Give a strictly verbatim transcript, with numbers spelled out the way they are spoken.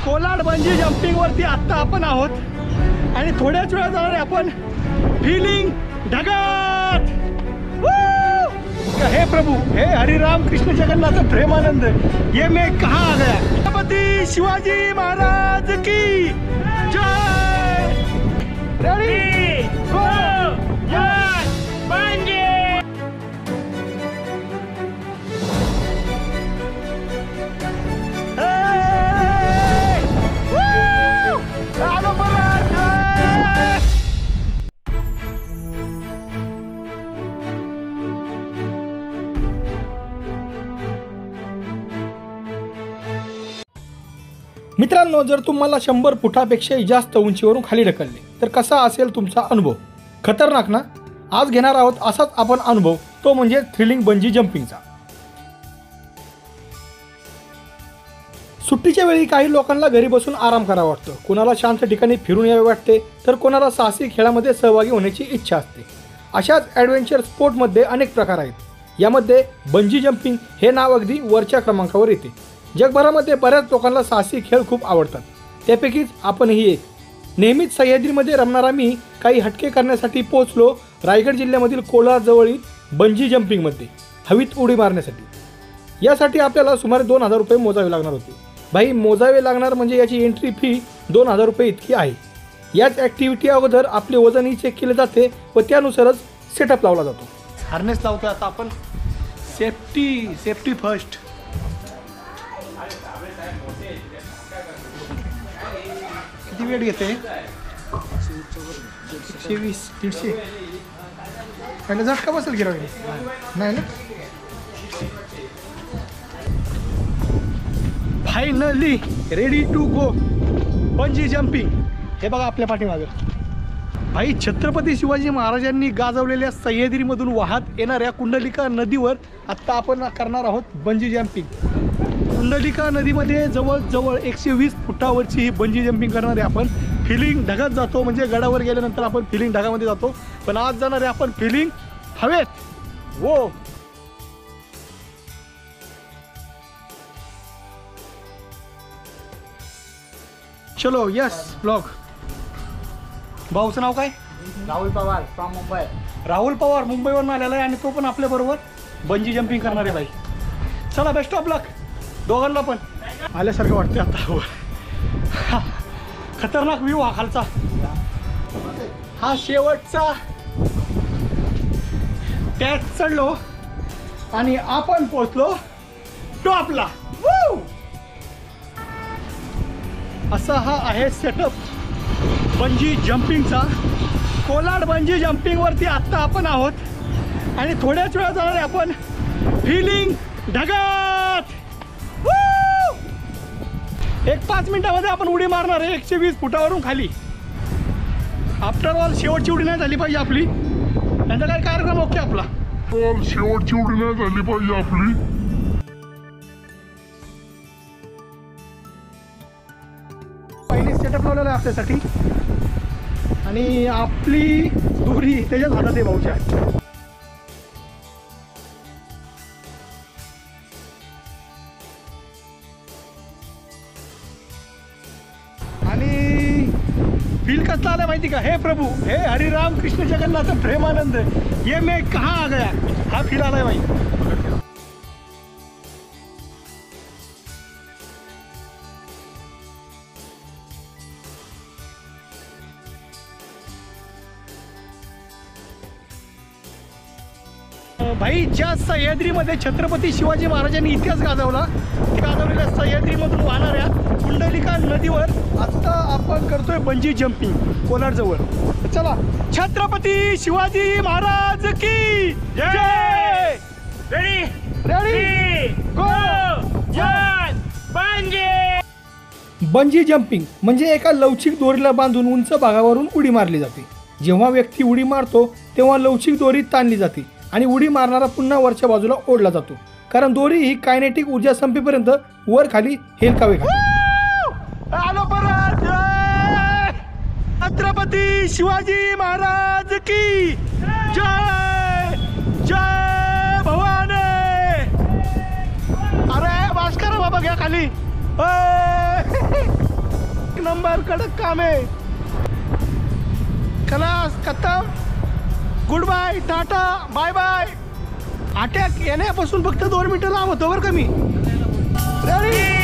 Kolad bungee jumping वरती आता आपण आहोत आणि थोड्याच वेळात जाणार आहे आपण फिलिंग ढगात। हे प्रभु, हे हरिराम कृष्ण जगन्नाथ प्रेमानंद, ये मैं कहाँ आ गया। छत्रपति शिवाजी महाराज की जय। Ready go bungee. मित्रांनो, जर तुम्हाला शंभर फुटापेक्षाही जास्त उंचीवरून खाली ढकलले तर कसा असेल तुमचा अनुभव? खतरनाक ना? आज घेणार आहोत असाच आपण अनुभव, तो म्हणजे थ्रिलिंग बंजी जम्पिंगचा। सुट्टीच्या वेळी काही लोकांना घरी बसून आराम करावा वाटतो, कोणाला शांत ठिकाणी फिरून यावे वाटते, तर कोणाला साहसी खेळामध्ये सहभागी होण्याची इच्छा असते। अशाच ॲडव्हेंचर स्पोर्टमध्ये अनेक प्रकार आहेत। यामध्ये बंजी जम्पिंग हे नाव अगदी वरच्या क्रमांकावर येते। जगभरामध्ये बऱ्याच लोकांना साहसी खेळ खूप आवडतात, त्यापैकीच आपणही एक। नेहमीच सह्याद्रीमध्ये रमणारा मी काही हटके करण्यासाठी पोहोचलो रायगड जिल्ह्यामधील कोलारजवळील बंजी जम्पिंगमध्ये हवेत उडी मारण्यासाठी। यासाठी आपल्याला सुमारे दोन हजार रुपये मोजावे लागणार होते। भाई, मोजावे लागणार म्हणजे याची एंट्री फी दोन हजार रुपये इतकी आहे। याच ॲक्टिव्हिटी अगोदर आपले वजनही चेक केले जाते व त्यानुसारच सेटअप लावला जातो। हार्नेस लावतो आता आपण, सेफ्टी सेफ्टी फर्स्ट। किती वेट घेते? एकशे वीस दीडशे पहिला झटका बसेल गिरावी नाही ना? Finally ready to go bungee jumping. हे बघा आपल्या पाठीमागं भाई, छत्रपती शिवाजी महाराजांनी गाजवलेल्या सह्याद्रीमधून वाहत येणाऱ्या कुंडलिका नदीवर आत्ता आपण करणार आहोत बंजी जम्पिंग। कुंडलिका नदीमध्ये जवळजवळ एकशे वीस फुटावरची ही बंजी जम्पिंग करणार आहे आपण। फिलिंग ढगात जातो, म्हणजे गडावर गेल्यानंतर आपण फिलिंग ढगामध्ये जातो, पण आज जाणार आहे आपण फिलिंग हवेत। वो चलो यस ब्लॉग। भाऊचं नाव काय? राहुल पवार फ्रॉम मुंबई। राहुल पवार मुंबईवरून आलेला आहे आणि तो पण आपल्या बरोबर बंजी जम्पिंग करणार आहे भाई। चला बेस्ट ऑफ लक दोघांना पण। आल्यासारखं वाटते आता। खतरनाक व्ह्यू हा खालचा, हा शेवटचा टॅच चढलो आणि आपण पोहोचलो टॉपला। असा हा आहे सेटअप बंजी जम्पिंगचा। कोलाड बंजी जम्पिंग वरती आत्ता आपण आहोत आणि थोड्याच वेळात जाणार आहे आपण फिलिंग ढगात। एक पाच मिनिटामध्ये आपण उडी मारणार आहे एकशे वीस फुटावरून खाली। आफ्टर ऑल शेवटची उडी नाही झाली पाहिजे आपली, यांचा काय कार्यक्रम ओके आपला। शेवटची उडी नाही झाली पाहिजे आपली। पहिली सेटअप लावलेला आहे आपल्यासाठी आणि आपली दोरी त्याच्याच हातात आहे भाऊच्या। आणि फील कसला आला माहिती का? हे प्रभु, हे हरिराम कृष्ण जगन्नाथ प्रेमानंद, ये मैं कहाँ आ गया, हा फील आलाय भाई। भाई, ज्या सह्याद्रीमध्ये छत्रपती शिवाजी महाराजांनी इतिहास गाजवला, ते गाजवलेल्या सह्याद्रीमधून वाहणाऱ्या कुंडलिका नदीवर आता आपण करतोय बंजी जम्पिंग कोलारजवळ। चला, छत्रपती शिवाजी महाराज की जय। Ready ready go bungee. Bungee jumping म्हणजे एका लवचिक दोरीला बांधून उंच भागावरून उडी मारली जाते। जेव्हा व्यक्ती उडी मारतो तेव्हा लवचिक दोरी ताणली जाते आणि उडी मारणारा पुन्हा वरच्या बाजूला ओढला जातो, कारण दोरी ही कायनेटिक ऊर्जा संपेपर्यंत वर खाली हेलकावे घालते। छत्रपती शिवाजी महाराज की जय जय भवानी। अरे भास्कर बाबा घ्या खाली। नंबर कडक काम आहे. खलास खतम. Good bye tata bye bye. Attack येण्यापासून फक्त दोन मिनिटं लांब होतो बरं का मी. रेडी